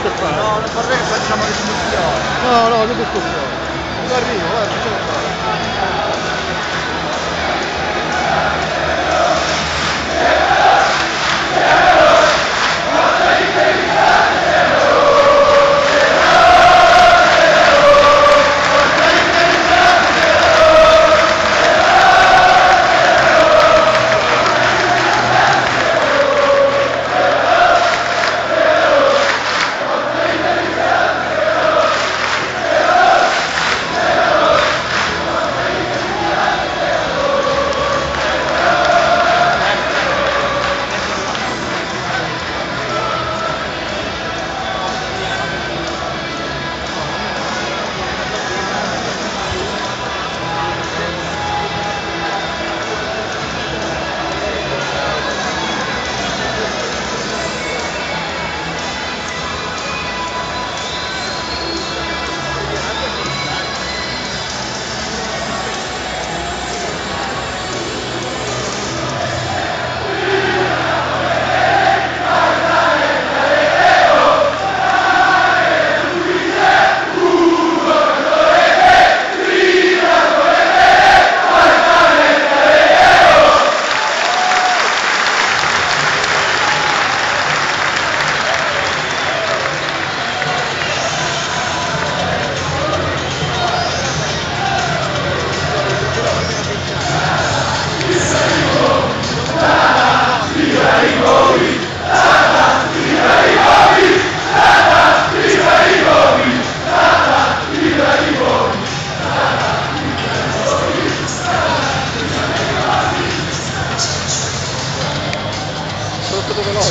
c'è fare? No, non vorrei che facciamo discussione. No, no, che discussione. Non arrivo, guarda, c'è da fare. Sono stato veloce.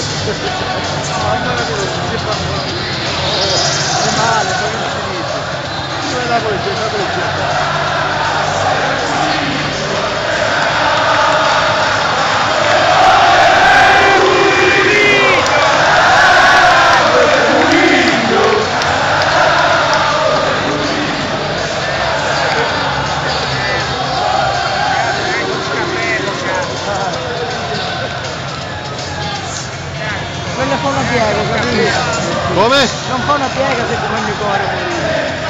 È male, poi non si dice. Dove è la polizia? La polizia. Quella fa una piega, capito? Come? Non fa una piega se ti fanno il cuore morire.